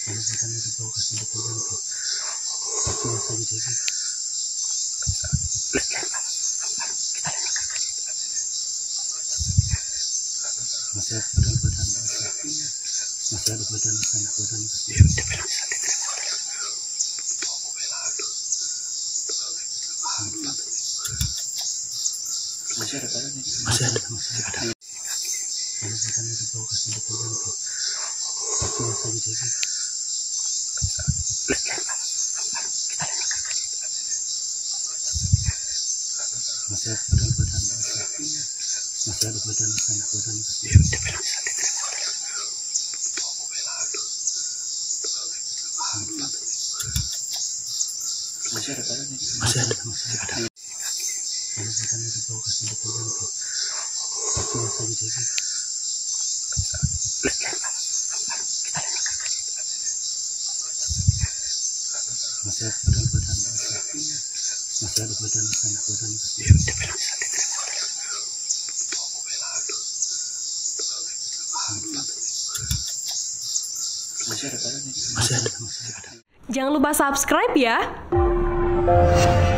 badan itu bau kasih betul tuh. Tapi masa gitu sih. Masih ada badan masih ada badan kayak badan dia udah bilang santai terima masih ada badan masih ada badan itu bau kasih betul tuh. Tapi masa gitu sih. Masih ada badan kayak badan dia udah bilang santai terima masih ada badan masih ada badan itu bau kasih betul tuh. Tapi masa gitu sih. Masih ada badan kayak badan dia udah bilang santai terima masih ada badan Jangan lupa subscribe ya.